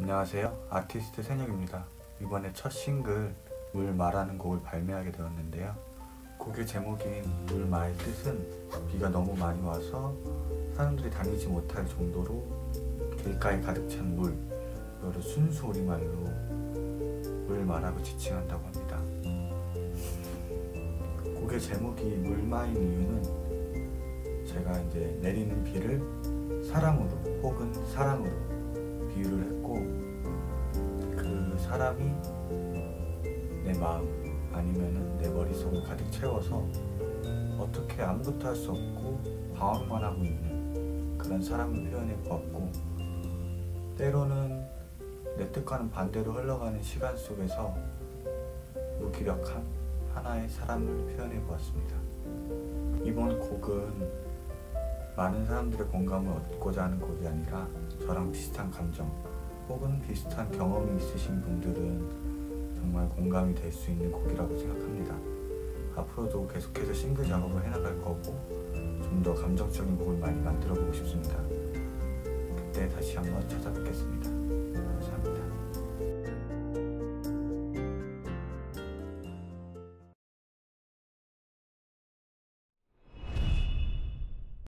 안녕하세요. 아티스트 세혁입니다. 이번에 첫 싱글 물 말하는 곡을 발매하게 되었는데요. 곡의 제목인 물말 뜻은 비가 너무 많이 와서 사람들이 다니지 못할 정도로 길가에 가득 찬 물, 이거를 순수 우리말로 물말하고 지칭한다고 합니다. 곡의 제목이 물마인 이유는 제가 이제 내리는 비를 사랑으로 혹은 사랑으로 비유를 했고, 그 사람이 내 마음 아니면은 내 머릿속을 가득 채워서 어떻게 아무것도 할 수 없고 방황만 하고 있는 그런 사람을 표현해 보았고, 때로는 내 뜻과는 반대로 흘러가는 시간 속에서 무기력한 하나의 사람을 표현해 보았습니다. 이번 곡은 많은 사람들의 공감을 얻고자 하는 곡이 아니라 저랑 비슷한 감정 혹은 비슷한 경험이 있으신 분들은 정말 공감이 될 수 있는 곡이라고 생각합니다. 앞으로도 계속해서 싱글 작업을 해나갈 거고 좀 더 감정적인 곡을 많이 만들어 보고 싶습니다. 그때 다시 한번 찾아뵙겠습니다. 감사합니다.